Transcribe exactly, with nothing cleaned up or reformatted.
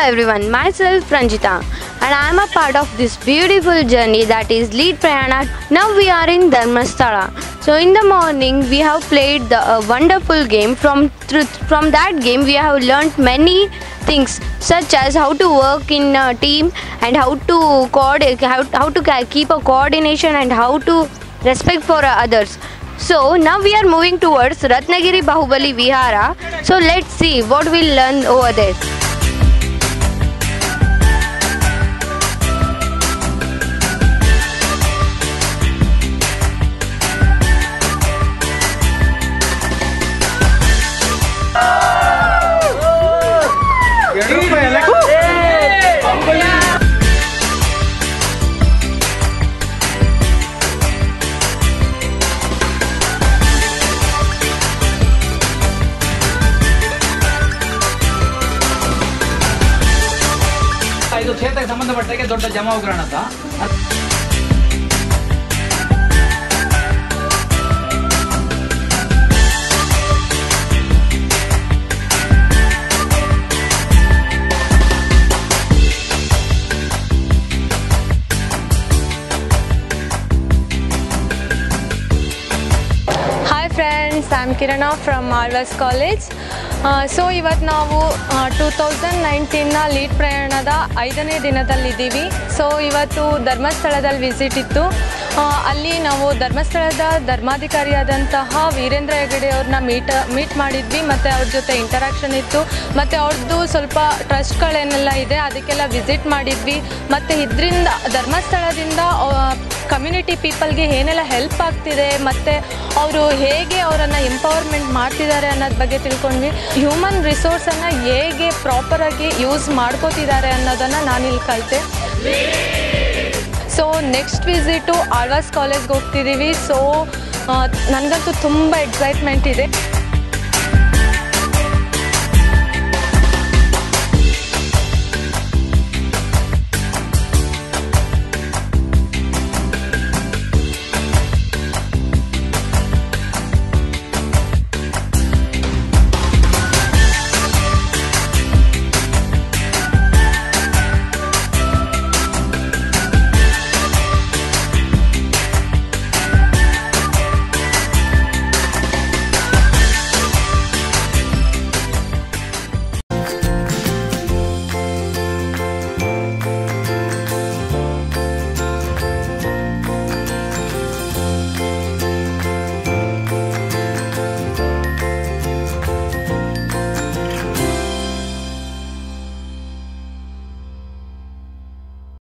everyone, myself Ranjita and I am a part of this beautiful journey that is Lead Prayana. Now we are in Dharmastala. So in the morning we have played the uh, wonderful game. From from that game we have learnt many things such as how to work in a team and how to coordinate, how, how to keep a coordination and how to respect for others. So now we are moving towards Ratnagiri Bahubali Vihara. So let's see what we'll learn over there. ಇದು ಕ್ಷೇತ್ರಕ್ಕೆ ಸಂಬಂಧಪಟ್ಟಾಗೆ ದೊಡ್ಡ ಜಮಾವಗ್ರಹಣ ಅಂತ Hi friends, I am Kirana from Alva's College. So ಇವತ್ತು ನಾವು two thousand ನೈನ್ಟೀನ್ನ lead ಪ್ರಯಾಣದ ಐದನೇ ದಿನದಲ್ಲಿದ್ದೀವಿ. So ಇವತ್ತು ಧರ್ಮಸ್ಥಳದಲ್ಲಿ ವಿಸಿಟ್ ಇತ್ತು. ಅಲ್ಲಿ ನಾವು ಧರ್ಮಸ್ಥಳದ ಧರ್ಮಾಧಿಕಾರಿಯಾದಂತಹ ವೀರೇಂದ್ರ ಹೆಗಡೆ ಅವ್ರನ್ನ ಮೀಟ್ ಮೀಟ್ ಮಾಡಿದ್ವಿ ಮತ್ತು ಅವ್ರ ಜೊತೆ ಇಂಟರಾಕ್ಷನ್ ಇತ್ತು ಮತ್ತು ಅವ್ರದ್ದು ಸ್ವಲ್ಪ ಟ್ರಸ್ಟ್ಗಳೇನೆಲ್ಲ ಇದೆ ಅದಕ್ಕೆಲ್ಲ ವಿಸಿಟ್ ಮಾಡಿದ್ವಿ. ಮತ್ತು ಇದರಿಂದ ಧರ್ಮಸ್ಥಳದಿಂದ ಕಮ್ಯುನಿಟಿ ಪೀಪಲ್ಗೆ ಏನೆಲ್ಲ ಹೆಲ್ಪ್ ಆಗ್ತಿದೆ ಮತ್ತು ಅವರು ಹೇಗೆ ಅವರನ್ನು ಎಂಪವರ್ಮೆಂಟ್ ಮಾಡ್ತಿದ್ದಾರೆ ಅನ್ನೋದ್ರ ಬಗ್ಗೆ ತಿಳ್ಕೊಂಡ್ವಿ. ಹ್ಯೂಮನ್ ರಿಸೋರ್ಸನ್ನು ಹೇಗೆ ಪ್ರಾಪರಾಗಿ ಯೂಸ್ ಮಾಡ್ಕೋತಿದ್ದಾರೆ ಅನ್ನೋದನ್ನು ನಾನಿಲ್ಲಿ ಕಲಿತೆ. ಸೊ ನೆಕ್ಸ್ಟ್ ವಿಸಿಟು ಆಳ್ವಾಸ್ ಕಾಲೇಜ್ಗೆ ಹೋಗ್ತಿದ್ದೀವಿ. ಸೊ ನನಗಂತೂ ತುಂಬ ಎಕ್ಸೈಟ್ಮೆಂಟ್ ಇದೆ.